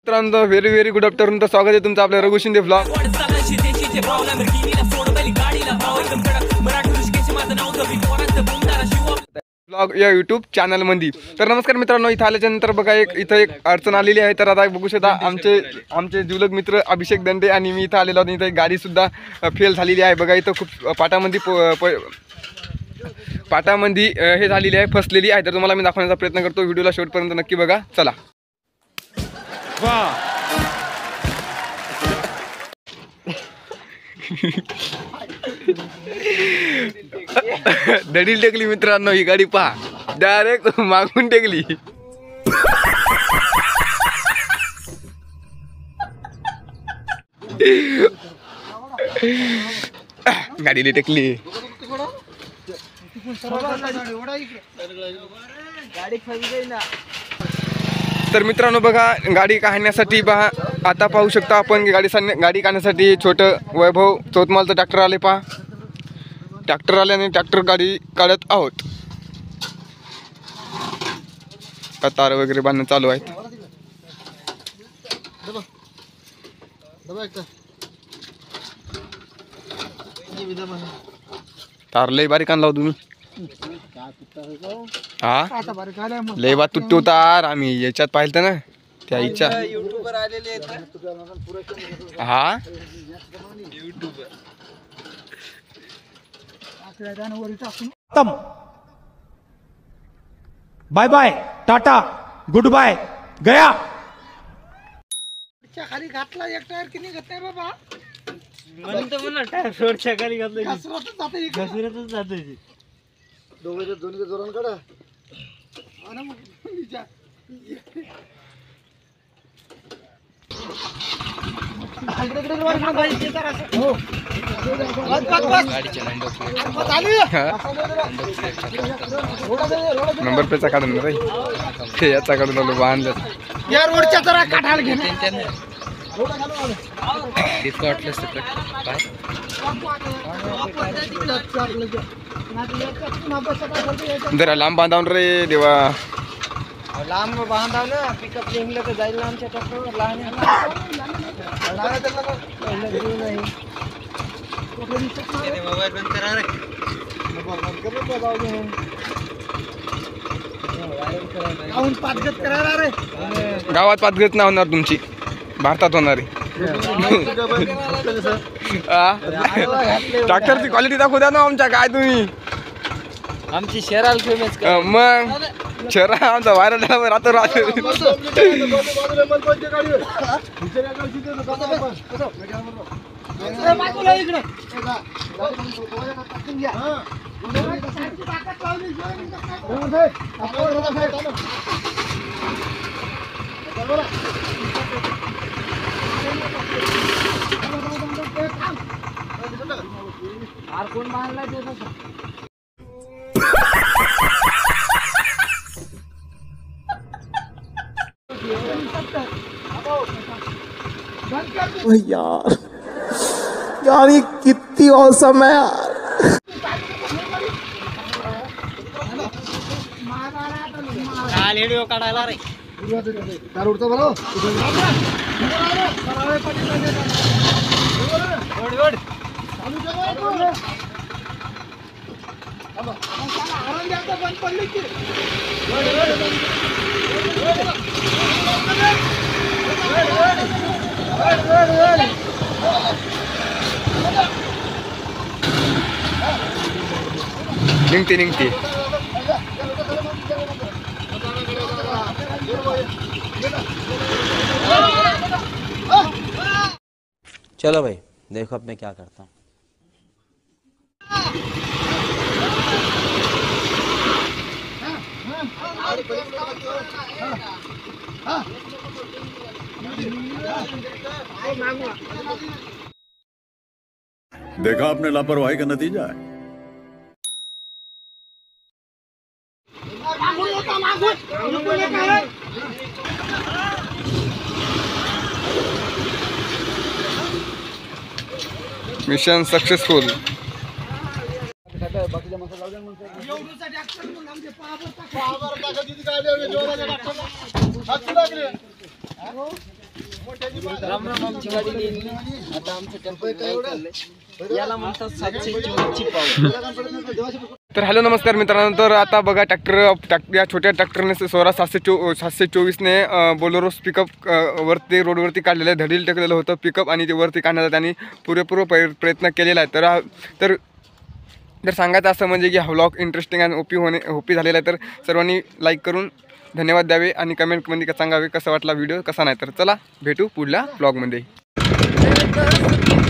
मित्रांनो very very good afternoon. तर स्वागत आहे तुमचं आपल्या रघु शिंदे ब्लॉग या यूट्यूब चॅनल मध्ये. तर नमस्कार मित्रांनो, इथं आल्याच्या नंतर बघा इथं एक अडचण आलेली आहे. तर आता बघू शकता आमचे जुलग मित्र अभिषेक दंडे आणि मी इथं आलेलो आहोत. इथं एक गाडी सुद्धा फेल झालेली आहे. बघा इथं खूप पाटामध्ये हे झालेली आहे, फसलेली आहे. तर तुम्हाला मी दाखवण्याचा प्रयत्न करतो. व्हिडिओला शेवटपर्यंत नक्की बघा. चला. दडील टेकली मित्रांनो, ही गाडी पहा, डायरेक्ट मागून टेकली. गाडीला टेकली. तर मित्रांनो बघा, गाडी काढण्यासाठी पहा, आता पाहू शकता आपण गाडी काढण्यासाठी छोटं वैभव चौतमालचं ट्रॅक्टर आले. पहा, ट्रॅक्टर आल्याने ट्रॅक्टर गाडी काढत आहोत. तार वगैरे बांधणं चालू आहेत. तार लय बारीक आणला तुम्ही. हा, लय बात तुटतो तार. आम्ही याच्यात पाहिलं ना, त्या इच्छा युट्यूबर आलेले आहेत. हा, bye bye, tata, goodbye, गया. खाली घातला एक टायर की निघत नाही बाबा. म्हणून तर म्हणलं टायर सोडच्या खाली घातलं, घसरतच जाते. घसरतच जाते. दोन्हीच्या जोरान काढा. नंबर प्लेटचा काढून ना रे, याचा काढून आलो बांधलं. या रोडच्या जरा काढायला घे. जरा लांब बांधावून रे देवा. लांब बांधावलं पिकअप लिंगलं तर जाईल ना आमच्या ट्रॅक्टरवर. लहान मोबाईल बंद करा रे. पाचगत करायला रे. गावात पाचगत नाही होणार तुमची, भारतात होणार आहे. ट्रॅक्टरची क्वालिटी दाखवू द्या ना आमच्या. काय तुम्ही आमची शहराला फेमस मग शहरा आमचा व्हायरल राहतो राहतो. कोण मारला यार यार, ये कितनी औसम है यार. व्हिडिओ काढायला रे. निघते. चलो भाई, देखो अब मैं क्या करता हूँ. देखा आपने लापरवाही का नतीजा है. Mission successful. बाकीच्या माणसाला लावल्या म्हणतात एवढ्यासाठी ऍक्शन म्हणून आमचे पावर टाका दिदी काय देऊ जोराच्या डॉक्टरला हात लागले राम राम आमची गाडी गेली आता आमचं टेम्पो चाललंय याला म्हणतात 724 ची पावर. तर हॅलो नमस्कार मित्रांनो. तर आता बघा या छोट्या ट्रॅक्टरने स्वरा 724ने बोलेरो पिकअप वरती रोडवरती काढलेलं आहे. धडील टेकलेलं होतं पिकअप आणि ते वरती काढण्याचा त्यांनी पुरेपूर प्रयत्न केलेला आहे. तर सांगायचं असं म्हणजे की हा व्लॉग इंटरेस्टिंग आणि ओपी झालेला आहे. तर सर्वांनी लाईक करून धन्यवाद द्यावे आणि कमेंटमध्ये सांगावे कसा वाटला व्हिडिओ कसा नाही. तर चला भेटू पुढल्या व्लॉगमध्ये.